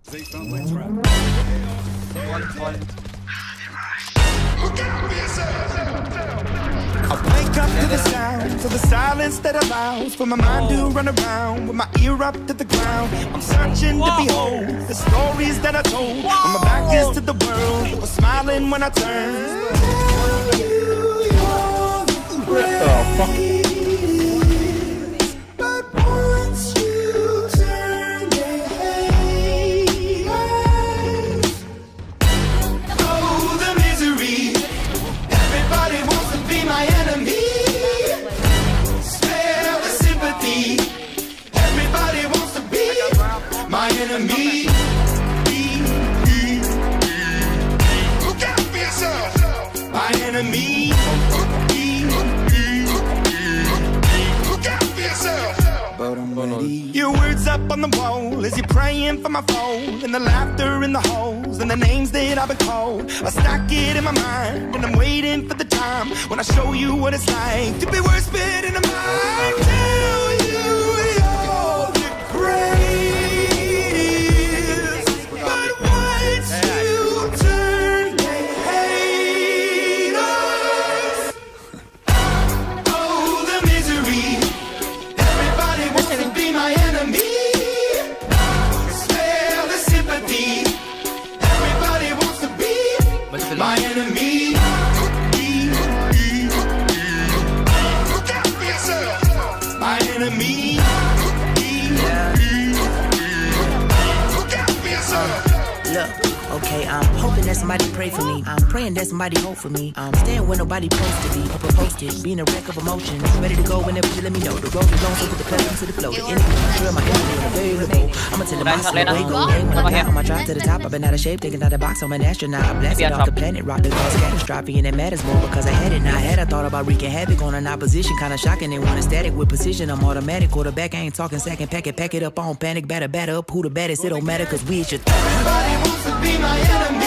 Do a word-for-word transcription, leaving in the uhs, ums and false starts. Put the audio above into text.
They found my trap. One point. Look out for yourself. I wake up to the sound, to the silence that allows for my mind to run around with my ear up to the ground. I'm searching to behold the stories that I told when my back is to the world. I was smiling when I turned. Oh, fuck. My enemy. Look out for yourself. My enemy. Look out for yourself. But I'm ready. Your words up on the wall as you're praying for my phone, and the laughter in the halls and the names that I've been called. I stack it in my mind and I'm waiting for the time when I show you what it's like to be worth spitting a mind. Tell you you're the greatest. My enemy. Look out for yourself. My enemy. Look out for yourself. Look, okay, I'm hoping that somebody pray for me. I'm praying that somebody hope for me. I'm staying where nobody supposed to be. Up a posted, being a wreck of emotions. Ready to go whenever you let me know. The road is long, so put the pedal to the flow. The enemy, sure my enemy available. I'ma tell him I still way go. When I got on my drive to the top, I've been out of shape, taking out the box. I'm an astronaut. I blasted off the planet, rock the cause catastrophe, and it matters more because I had it. Now I had I thought about wreaking havoc on an opposition, kinda shocking. They want a static with precision. I'm automatic, quarterback. I ain't talking second packet, pack it up on panic, batter, batter up. Who the baddest? It don't matter, cause we should. Everybody wants to be my enemy.